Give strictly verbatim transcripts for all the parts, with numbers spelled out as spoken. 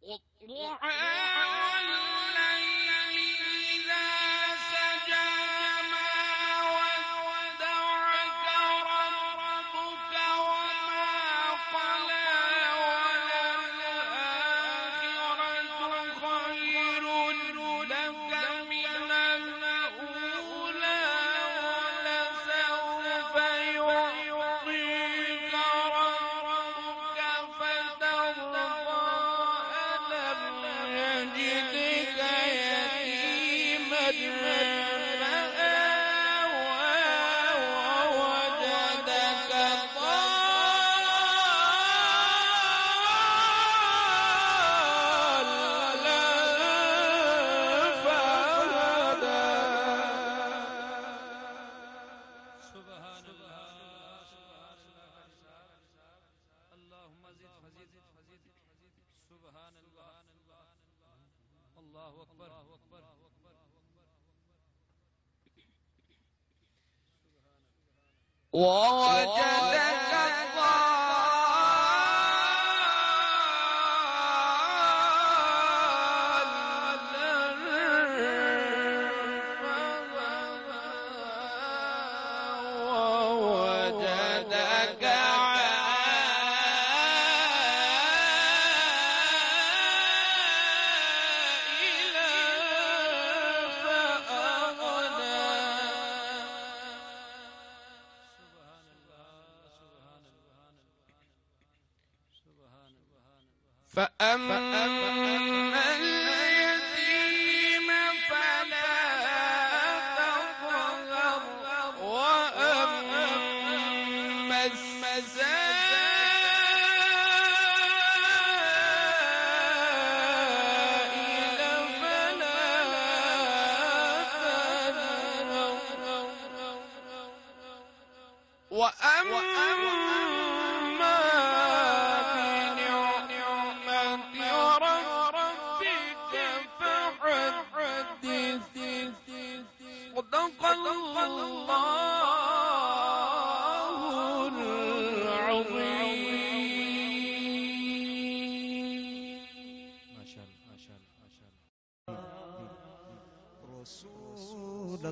والضحى والليل إذا سجى ما ودعك ربك وما قلى وللآخرة خير لك من الأولى ولسوف يعطيك ربك فترضى ألم يجدك يتيما فآوى ووجدك ضالا فهدى. سبحان الله سبحان الله اللهم زد فزد فزد سبحان الله الله أكبر ووجدك ووجدك عائلا فأغنى. سبحان الله سبحان الله سبحان الله. فأما اليتيم فلا تقهر وأما السائل فلا تنهر وأما بنعمة ربك فحدث. صدق الله العظيم. ما شاء الله ما شاء الله ما شاء الله. رسول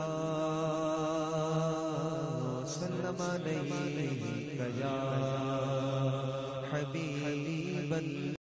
الله سلم عليك يا حبيب الله.